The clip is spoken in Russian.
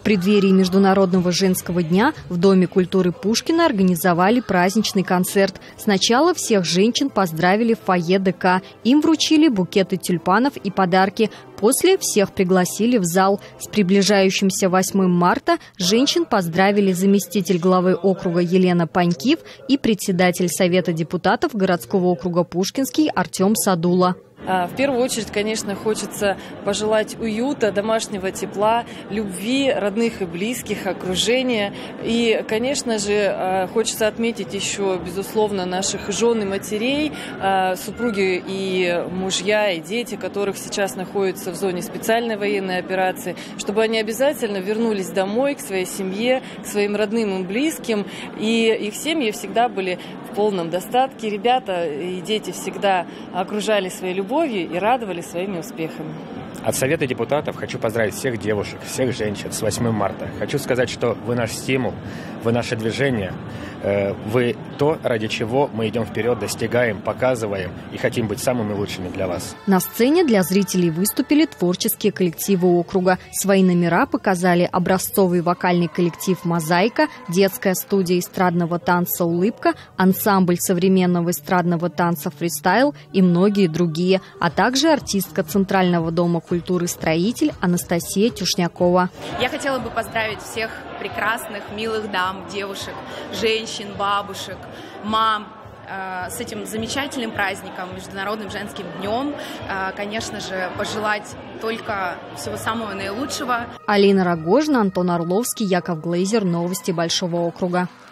преддверии Международного женского дня в Доме культуры Пушкина организовали праздничный концерт. Сначала всех женщин поздравили в фойе ДК. Им вручили букеты тюльпанов и подарки. После всех пригласили в зал. С приближающимся 8 марта женщин поздравили заместитель главы округа Елена Панькив и председатель Совета депутатов городского округа Пушкинский Артем Садула. В первую очередь, конечно, хочется пожелать уюта, домашнего тепла, любви, родных и близких, окружения. И, конечно же, хочется отметить еще, безусловно, наших жен и матерей, супруги и мужья, и дети, которых сейчас находятся в зоне специальной военной операции, чтобы они обязательно вернулись домой, к своей семье, к своим родным и близким. И их семьи всегда были в полном достатке. Ребята и дети всегда окружали своей любовью и радовали своими успехами. От Совета депутатов хочу поздравить всех девушек, всех женщин с 8 марта. Хочу сказать, что вы наш стимул, вы наше движение, вы то, ради чего мы идем вперед, достигаем, показываем и хотим быть самыми лучшими для вас. На сцене для зрителей выступили творческие коллективы округа. Свои номера показали образцовый вокальный коллектив «Мозаика», детская студия эстрадного танца «Улыбка», ансамбль современного эстрадного танца «Фристайл» и многие другие, а также артистка Центрального дома культуры «Строитель» Анастасия Тюшнякова. Я хотела бы поздравить всех прекрасных, милых дам, девушек, женщин, бабушек, мам с этим замечательным праздником, Международным женским днем. Конечно же, пожелать только всего самого наилучшего. Алина Рогожина, Антон Орловский, Яков Глейзер. Новости Большого округа.